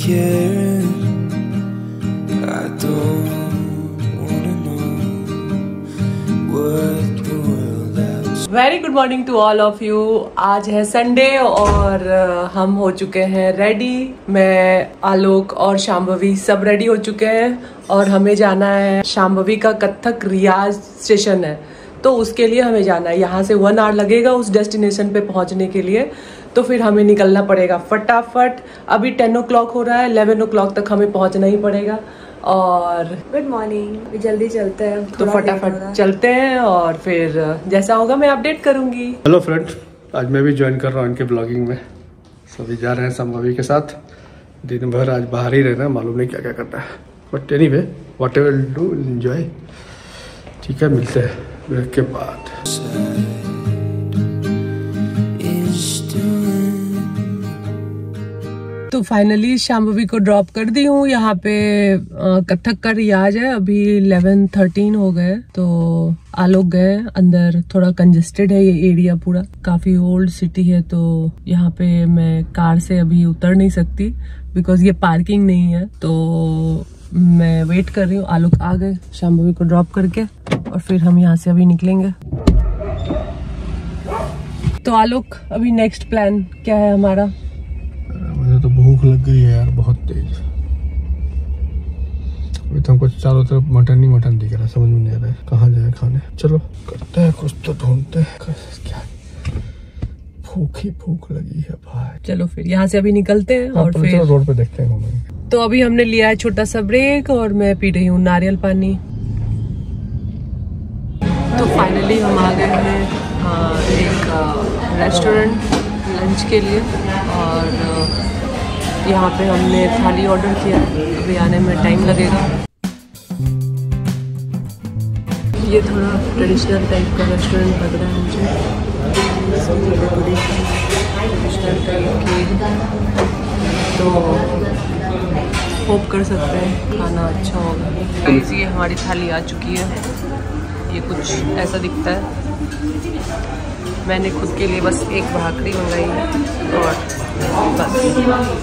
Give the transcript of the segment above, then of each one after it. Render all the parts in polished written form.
caring. I don't wanna know what the world has. Very good morning to all of you. आज है Sunday और हम हो चुके हैं रेडी। मैं, आलोक और शांभवी सब रेडी हो चुके हैं और हमें जाना है। शांभवी का कथक रियाज स्टेशन है तो उसके लिए हमें जाना है। यहाँ से 1 आवर लगेगा उस डेस्टिनेशन पे पहुँचने के लिए, तो फिर हमें निकलना पड़ेगा फटाफट। अभी 10 o'clock हो रहा है, 11 o'clock तक हमें पहुँचना ही पड़ेगा। और गुड मॉर्निंग, जल्दी चलते हैं तो फटाफट चलते हैं और फिर जैसा होगा मैं अपडेट करूंगी। हेलो फ्रेंड्स, आज मैं भी ज्वाइन कर रहा हूँ इनके ब्लॉगिंग में। सभी जा रहे हैं शांभवी के साथ। दिन भर आज बाहर ही रहना, मालूम नहीं क्या क्या करना है, but anyway whatever will do enjoy. ठीक है, मिलते हैं ब्रेक के बाद। तो फाइनली शांभवी को ड्रॉप कर दी हूँ। यहाँ पे कथक का रियाज है। अभी 11:13 हो गए तो आलोक गए अंदर। थोड़ा कंजेस्टेड है ये एरिया, पूरा काफी ओल्ड सिटी है तो यहाँ पे मैं कार से अभी उतर नहीं सकती बिकॉज ये पार्किंग नहीं है। तो मैं वेट कर रही हूँ। आलोक आ गए शांभवी को ड्रॉप करके और फिर हम यहाँ से अभी निकलेंगे। तो आलोक, अभी नेक्स्ट प्लान क्या है हमारा? मुझे तो भूख लग गई है यार, बहुत तेज। अभी तो हमको चारों तरफ मटन ही मटन दिख रहा है, समझ में नहीं आ रहा है कहाँ जाए खाने। चलो करते हैं कुछ तो, ढूंढते हैं क्या। भूख ही भूख लगी है भाई। चलो फिर यहाँ से अभी निकलते हैं और फिर रोड पे देखते हैं घूमेंगे। तो अभी हमने लिया है छोटा सा ब्रेक और मैं पी रही हूँ नारियल पानी। तो फाइनली हम आ गए हैं एक रेस्टोरेंट लंच के लिए और यहाँ पे हमने थाली ऑर्डर किया। अभी आने में टाइम लगेगा। ये थोड़ा ट्रेडिशनल टाइप का रेस्टोरेंट लग रहा है मुझे। ट्रेडिशनल टाइप की, तो होप कर सकते हैं खाना अच्छा होगा। ये हमारी थाली आ चुकी है। ये कुछ ऐसा दिखता है। मैंने खुद के लिए बस एक भाकरी मंगाई है और बस।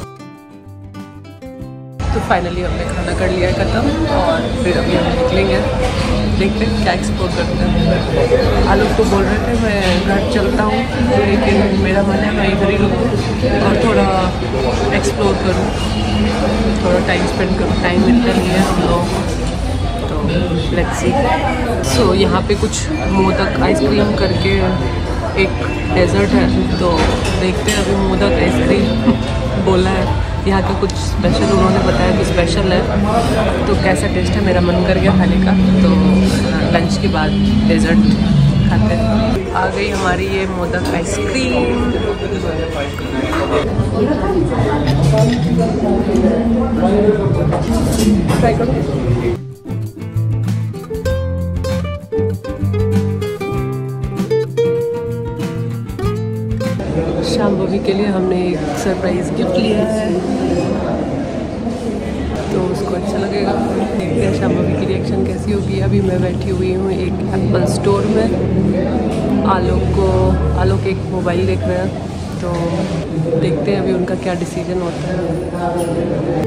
तो फाइनली हमने खाना कर लिया है खत्म और फिर अभी हम निकलेंगे। देखते हैं क्या एक्सप्लोर करते हैं। आलोक तो बोल रहे थे मैं घर चलता हूँ, लेकिन मेरा मन है मैं इधर ही रुकूँ और थोड़ा एक्सप्लोर करूँ, थोड़ा टाइम स्पेंड करूँ। टाइम मिलता नहीं है हम लोगों को, तो लेट्स सी। सो यहाँ पे कुछ मोदक आइसक्रीम करके एक डेजर्ट है, तो देखते हैं। अभी मोदक आइसक्रीम बोला है, यहाँ का कुछ स्पेशल उन्होंने बताया कि स्पेशल है, तो कैसा टेस्ट है मेरा मन कर गया खाने का। तो लंच के बाद डेजर्ट खाते हैं। आ गई हमारी ये मोदक आइसक्रीम। ट्राई करो। शांभवी के लिए हमने एक सरप्राइज गिफ्ट लिया है, तो उसको अच्छा लगेगा। देखते हैं शांभवी की रिएक्शन कैसी होगी। अभी मैं बैठी हुई हूँ एक एप्पल स्टोर में। आलोक एक मोबाइल देख रहे हैं, तो देखते हैं अभी उनका क्या डिसीजन होता है।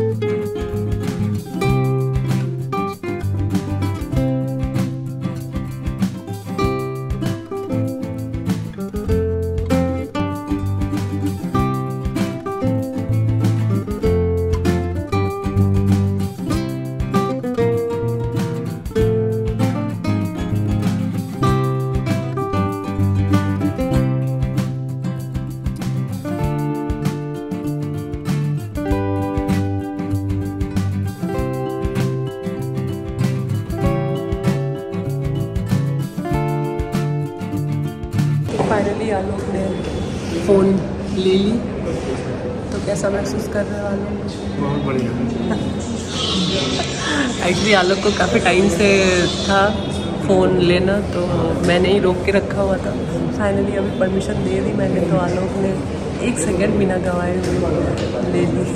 फाइनली आलोक ने फ़ोन ले ली, तो कैसा महसूस कर रहे हो आलोक? बहुत बढ़िया। एक्चुअली आलोक को काफ़ी टाइम से था फ़ोन लेना, तो मैंने ही रोक के रखा हुआ था। फाइनली अभी परमिशन दे दी मैंने, तो आलोक ने 1 सेकंड बिना गंवाए हुए ले ली।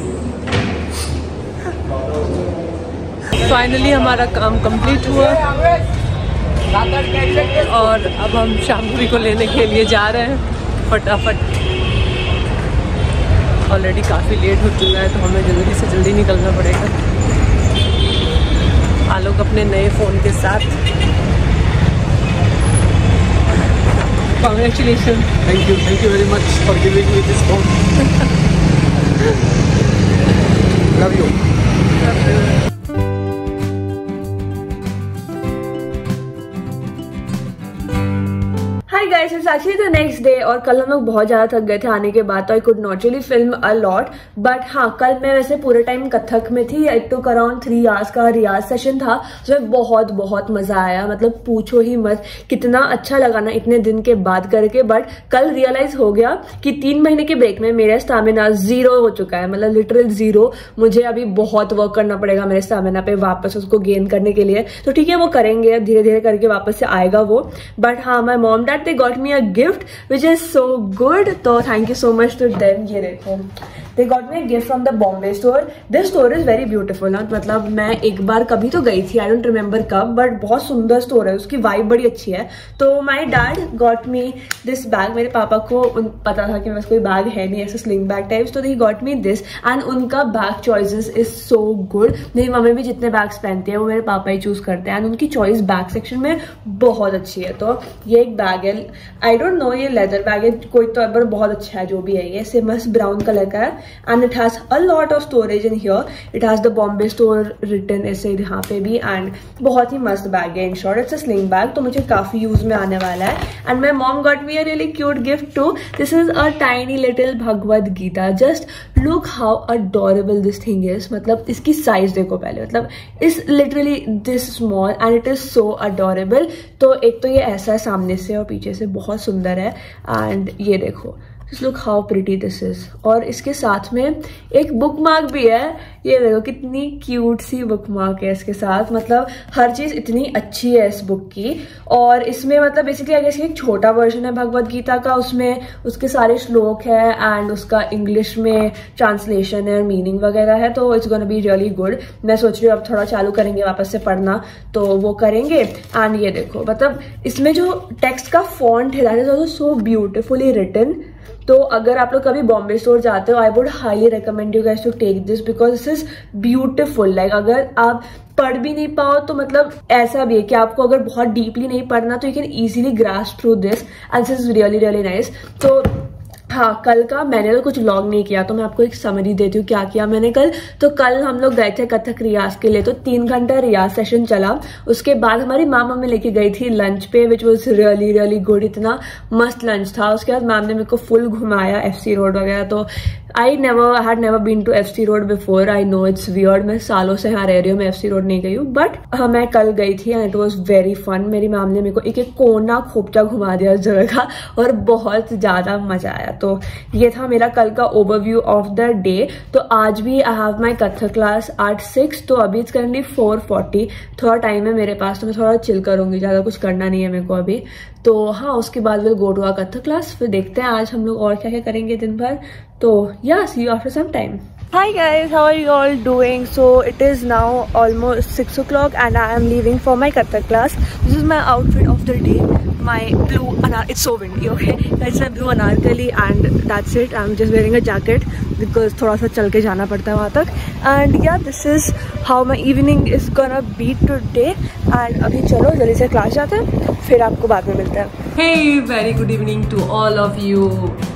फाइनली हमारा काम कंप्लीट हुआ और अब हम शांभवी को लेने के लिए जा रहे हैं फटाफट। ऑलरेडी काफ़ी लेट हो चुका है, तो हमें जल्दी से जल्दी निकलना पड़ेगा। आलोक अपने नए फ़ोन के साथ। Congratulations. Thank you very much for giving me this phone. Love you. Hi guys, it's actually the next day और कल हम लोग बहुत ज्यादा थक गए थे आने के बाद, तो I could not really film a lot. But हाँ, कल मैं वैसे पूरे टाइम कथक में थी। इट टुक अराउंड 3 आवर्स का रियाज सेशन था, उसमें बहुत बहुत मजा आया। मतलब पूछो ही मत, कितना अच्छा लगा ना इतने दिन के बाद करके। बट कल रियलाइज हो गया कि 3 महीने के ब्रेक में मेरा स्टैमिना 0 हो चुका है, मतलब लिटरल 0। मुझे अभी बहुत वर्क करना पड़ेगा मेरे स्टैमिना पे वापस उसको गेन करने के लिए। तो ठीक है, वो करेंगे, धीरे धीरे करके वापस से आएगा वो। बट हाँ, my mom dad they got me a gift which is so good, तो thank you so much to them। ये देखो, they got me a gift from the Bombay store। This store is very beautiful ना, मतलब मैं एक बार कभी तो गई थी, I don't remember कब, बट बहुत सुंदर स्टोर है, उसकी वाइब बड़ी अच्छी है। तो my dad got me this bag। मेरे पापा को पता था कि मेरे कोई बैग है नहीं ऐसे स्लिंग बैग टाइप्स, तो they got me this and उनका bag choices is so good। मेरी मम्मी भी जितने बैग्स पहनती है वो मेरे पापा ही चूज करते हैं, एंड उनकी चॉइस बैग सेक्शन में बहुत अच्छी है। तो ये एक बैग है, आई डोंट नो ये लेदर बैग है कोई, तो पर बहुत अच्छा है जो भी है। ये से मस्त ब्राउन कलर का है and it has a lot of storage in here. It has the Bombay store written ऐसे यहाँ पे भी, एंड बहुत ही मस्त बैग है। In short it's a sling bag, तो मुझे काफी यूज में आने वाला है। And my mom got me a really cute gift too. This is a tiny little Bhagavad Gita. Just look how adorable this thing is. मतलब इसकी साइज देखो पहले, मतलब is literally this small and it is so adorable. तो एक तो ये ऐसा है सामने से और पीछे से बहुत सुंदर है, एंड ये देखो Just look how pretty this is। और इसके साथ में एक बुक मार्क भी है, ये देखो कितनी क्यूट सी बुक मार्क है इसके साथ। मतलब हर चीज इतनी अच्छी है इस बुक की। और इसमें मतलब बेसिकली अगर इसकी एक छोटा वर्जन है भगवद गीता का, उसमें उसके सारे श्लोक है एंड उसका इंग्लिश में ट्रांसलेशन है और मीनिंग वगैरह है। तो it's gonna be really good. मैं सोच रही हूँ अब थोड़ा चालू करेंगे वापस से पढ़ना, तो वो करेंगे। एंड ये देखो, मतलब इसमें जो टेक्स्ट का फॉन्ट है that is also so beautifully written. तो अगर आप लोग कभी बॉम्बे स्टोर जाते हो, I would highly recommend you guys to take this because this is beautiful. Like अगर आप पढ़ भी नहीं पाओ तो मतलब ऐसा भी है कि आपको अगर बहुत डीपली नहीं पढ़ना तो you can easily grasp through this and this is really really nice. तो हाँ, कल का मैंने तो कुछ व्लॉग नहीं किया, तो मैं आपको एक समरी देती हूँ क्या किया मैंने कल। तो कल हम लोग गए थे कथक रियाज के लिए, तो 3 घंटा रियाज सेशन चला। उसके बाद हमारी मैम हमें लेके गई थी लंच पे, which was really really good. इतना मस्त लंच था। उसके बाद मैम ने मेरे को फुल घुमाया FC रोड वगैरह। तो I had never been to FC road before. I know it's weird, मैं सालों से यहाँ रह रही हूँ, मैं FC रोड नहीं गई हूँ, बट हाँ मैं कल गई थी and it was very fun. मेरी मैम ने मेरे को एक एक कोना खोपचा घुमा दिया उस जगह का और बहुत ज्यादा मजा आया। तो ये था मेरा कल का ओवरव्यू ऑफ द डे। तो आज भी I have my Kathak class at 6, तो अभी इट्स करंटली 4:40। थोड़ा टाइम है मेरे पास, तो मैं थोड़ा चिल करूंगी, ज्यादा कुछ करना नहीं है मेरे को अभी। तो हाँ, उसके बाद will go to our Kathak class. फिर देखते हैं आज हम लोग और क्या क्या करेंगे दिन भर। तो yeah, see you after some time. Hi guys, how are you all doing? So it is now almost 6 o'clock and I am leaving for my Kathak class. This is my outfit of the day. My blue it's so windy, okay? That's my blue anarkali and that's it. I'm just wearing a jacket because थोड़ा सा चल के जाना पड़ता है वहाँ तक. And yeah, this is how my evening is gonna be today. And अभी चलो जल्दी से क्लास जाते हैं, फिर आपको बाद में मिलते हैं. Hey, very good evening to all of you.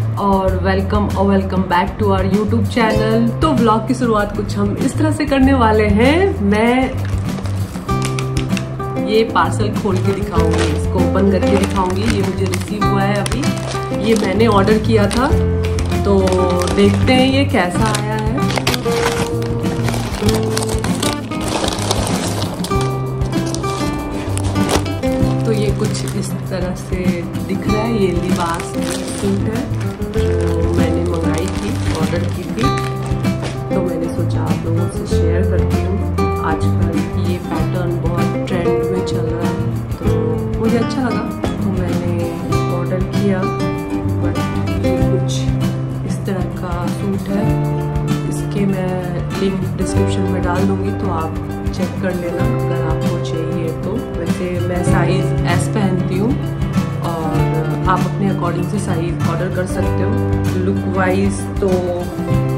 और welcome back to our YouTube channel. तो व्लॉग की शुरुआत कुछ हम इस तरह से करने वाले हैं। मैं ये पार्सल खोल के दिखाऊंगी, इसको ओपन करके दिखाऊंगी। ये मुझे रिसीव हुआ है अभी, ये मैंने ऑर्डर किया था, तो देखते हैं ये कैसा आया है। तो ये कुछ इस तरह से दिख रहा है। ये लिबास सूट है, मैंने मंगाई थी, ऑर्डर की थी, तो मैंने सोचा आप लोगों से शेयर करती हूँ। आजकल ये पैटर्न बहुत ट्रेंड में चल रहा है, तो मुझे अच्छा लगा, तो मैंने ऑर्डर किया। बट ये कुछ इस तरह का सूट है, इसके मैं लिंक डिस्क्रिप्शन में डाल दूँगी, तो आप चेक कर लेना अगर आपको चाहिए तो। वैसे मैं साइज़ S पहनती हूँ और आप अपने अकॉर्डिंग से साइज ऑर्डर कर सकते हो। लुक वाइज तो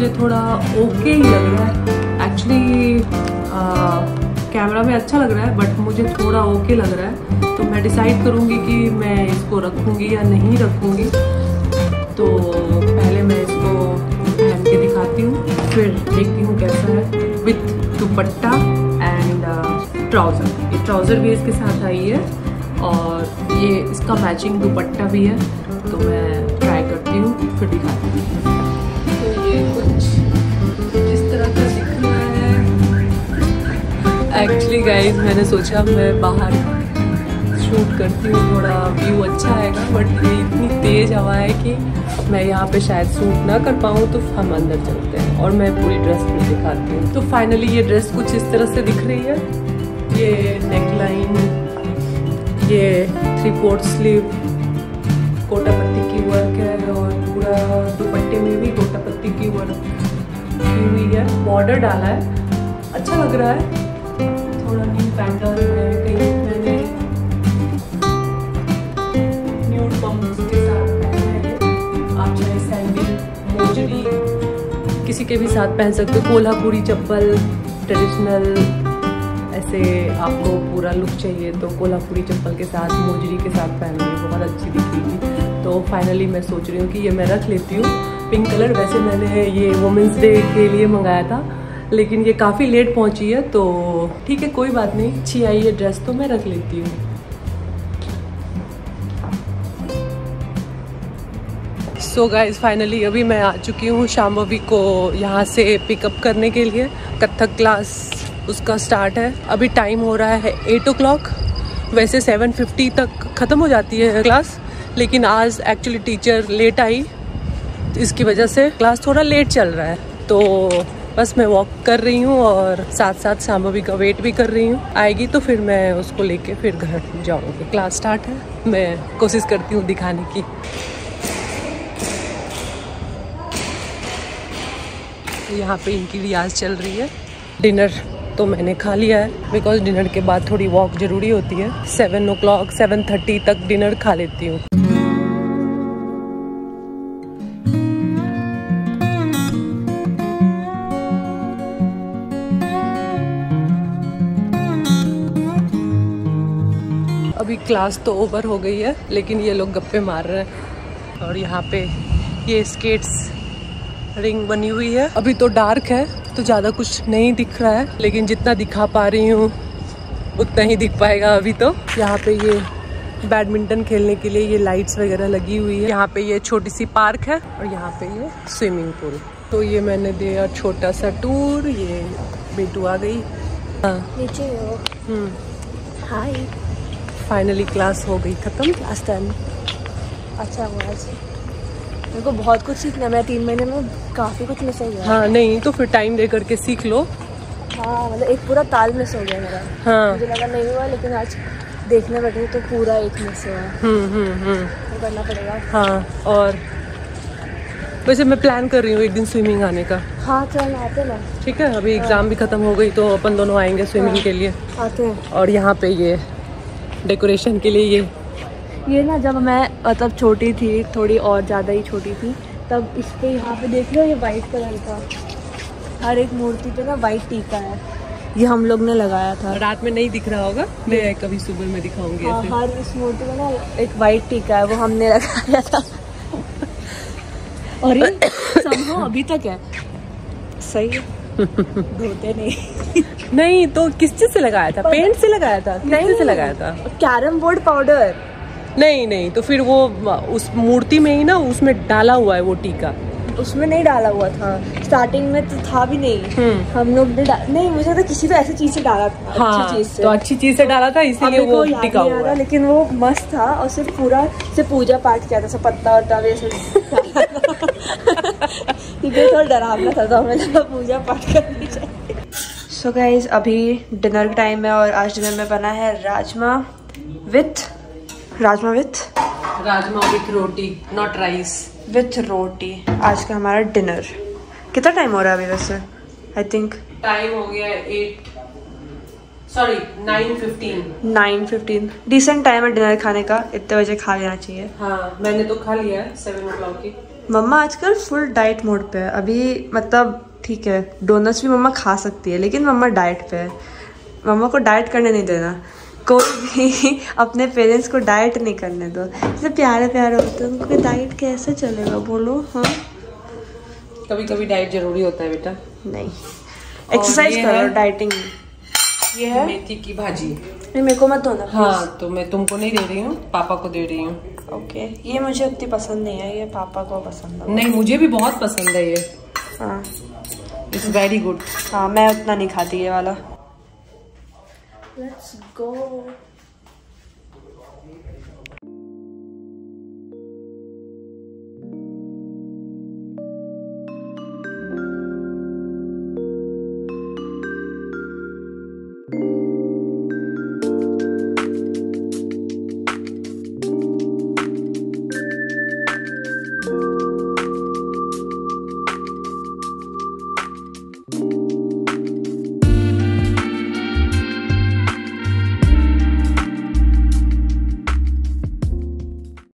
मुझे थोड़ा ओके ही लग रहा है एक्चुअली। कैमरा में अच्छा लग रहा है बट मुझे थोड़ा ओके लग रहा है, तो मैं डिसाइड करूँगी कि मैं इसको रखूँगी या नहीं रखूँगी। तो पहले मैं इसको पहन के दिखाती हूँ, फिर देखती हूँ कैसा है विथ दुपट्टा एंड ट्राउज़र। ये ट्राउज़र भी इसके साथ आई है और ये इसका मैचिंग दुपट्टा भी है, तो मैं ट्राई करती हूँ फिर दिखाती हूँ। तो ये कुछ इस तरह का दिख रहा है। एक्चुअली गाइज मैंने सोचा मैं बाहर शूट करती हूँ, थोड़ा व्यू अच्छा आएगा, बट ये इतनी तेज़ हवा है कि मैं यहाँ पे शायद शूट ना कर पाऊँ, तो हम अंदर चलते हैं और मैं पूरी ड्रेस में दिखाती हूँ। तो फाइनली ये ड्रेस कुछ इस तरह से दिख रही है। ये नेकलाइन, ये 3/4 स्लीव कोटा पत्ती की वर्क है और पूरा दुपट्टे में भी कोटा पत्ती की वर्क की हुई है, बॉर्डर डाला है, अच्छा लग रहा है। थोड़ा न्यू पैटर्न है, कहीं मैंने न्यूड पम्प्स के साथ पहना है। आप चाहे सैंडल, मोजरी किसी के भी साथ पहन सकते हो। कोल्हापुरी चप्पल ट्रेडिशनल, ऐसे आपको पूरा लुक चाहिए तो कोल्हापुरी चप्पल के साथ, मोजरी के साथ पहनोगे, बहुत अच्छी दिखेगी। तो फाइनली मैं सोच रही हूँ कि ये मैं रख लेती हूँ, पिंक कलर। वैसे मैंने ये वुमेंस डे के लिए मंगाया था, लेकिन ये काफ़ी लेट पहुँची है, तो ठीक है कोई बात नहीं, अच्छी आई है ड्रेस तो मैं रख लेती हूँ। सो गाइज फाइनली अभी मैं आ चुकी हूँ शाम्भवी को यहाँ से पिकअप करने के लिए। कथक क्लास उसका स्टार्ट है, अभी टाइम हो रहा है 8 o'clock। वैसे 7:50 तक ख़त्म हो जाती है क्लास, लेकिन आज एक्चुअली टीचर लेट आई, तो इसकी वजह से क्लास थोड़ा लेट चल रहा है। तो बस मैं वॉक कर रही हूँ और साथ साथ शाम्भवी का वेट भी कर रही हूँ। आएगी तो फिर मैं उसको लेके फिर घर जाऊँगी। क्लास स्टार्ट है, मैं कोशिश करती हूँ दिखाने की। यहाँ पे इनकी रियाज चल रही है। डिनर तो मैंने खा लिया है, बिकॉज डिनर के बाद थोड़ी वॉक ज़रूरी होती है। 7 o'clock 7:30 तक डिनर खा लेती हूँ। अभी क्लास तो ओवर हो गई है, लेकिन ये लोग गप्पे मार रहे हैं। और यहाँ पे ये स्केट्स रिंग बनी हुई है। अभी तो डार्क है तो ज़्यादा कुछ नहीं दिख रहा है, लेकिन जितना दिखा पा रही हूँ उतना ही दिख पाएगा अभी तो। यहाँ पे ये बैडमिंटन खेलने के लिए ये लाइट्स वगैरह लगी हुई है। यहाँ पे ये छोटी सी पार्क है और यहाँ पे ये स्विमिंग पूल। तो ये मैंने दिया छोटा सा टूर। ये बेटू आ गई। हाँ नीचे हो। हाय। फाइनली क्लास हो गई ख़त्म। क्लास 10 अच्छा हुआ आज। मेरे को बहुत कुछ सीखना है, मैं 3 महीने में काफ़ी कुछ मिस हो गया। हाँ नहीं तो फिर टाइम दे करके सीख लो। हाँ मतलब एक पूरा ताल मिस हो गया मेरा। हाँ मुझे लगा नहीं हुआ, लेकिन आज देखने बैठे तो पूरा एक मिस हुआ। तो करना पड़ेगा। हाँ और वैसे मैं प्लान कर रही हूँ एक दिन स्विमिंग आने का। हाँ चल आते ना। ठीक है, अभी एग्ज़ाम भी ख़त्म हो गई तो अपन दोनों आएंगे स्विमिंग के लिए। आते हैं। और यहाँ पे ये डेकोरेशन के लिए ये ना जब मैं मतलब छोटी थी, थोड़ी और ज़्यादा ही छोटी थी, तब इस पे यहाँ पे देख लो, ये वाइट कलर का हर एक मूर्ति पे ना वाइट टीका है, ये हम लोग ने लगाया था। रात में नहीं दिख रहा होगा, मैं कभी सुबह में दिखाऊंगी। हाँ, हर इस मूर्ति पे ना एक वाइट टीका है, वो हमने लगाया था। और ये somehow अभी तक है। सही है। धोते नहीं। नहीं तो किस चीज़ से लगाया था? पेंट से लगाया था? किस चीज़ से लगाया था? Carrom board powder. नहीं तो फिर वो उस मूर्ति में ही ना, उसमें डाला हुआ है वो टीका। उसमें नहीं डाला हुआ था, स्टार्टिंग में तो था भी नहीं। हम लोग ने नहीं, मुझे तो किसी तो ऐसी चीज से डाला था। हाँ, अच्छी चीज से। तो अच्छी चीज से डाला था इसीलिए वो टिका हुआ है। लेकिन वो मस्त था और सिर्फ पूरा से पूजा पाठ किया था, सब पत्ता वत्ता वैसे। थोड़ा डरावना था तो हमें लगा पूजा पाठ करनी चाहिए। सो गाइस अभी डिनर टाइम है और आज डिनर में बना है rajma with roti, not rice, with roti. आज का हमारा डिनर। कितना टाइम हो रहा है अभी वैसे? आई थिंक टाइम हो गया 9:15। डिसेंट टाइम है डिनर खाने का, इतने बजे खा लेना चाहिए। हाँ मैंने तो खा लिया 7 o'clock की। मम्मा आजकल फुल डाइट मोड पे है अभी, मतलब ठीक है डोनट्स भी मम्मा खा सकती है लेकिन मम्मा डाइट पे है। मम्मा को डाइट करने नहीं देना, कोई भी अपने पेरेंट्स को डाइट नहीं करने दो। जैसे प्यारे प्यारे होते हैं उनको डाइट कैसे चलेगा बोलो। हाँ कभी कभी डाइट जरूरी होता है बेटा। नहीं, एक्सरसाइज करो, डाइटिंग। ये है मेथी की भाजी। नहीं मेरे को मत दो ना। हाँ तो मैं तुमको नहीं दे रही हूँ, पापा को दे रही हूँ। ओके, ये मुझे उतनी पसंद नहीं है, ये पापा को पसंद है। नहीं मुझे भी बहुत पसंद है ये। हाँ इट्स वेरी गुड। हाँ मैं उतना नहीं खाती ये वाला। लेट्स गो।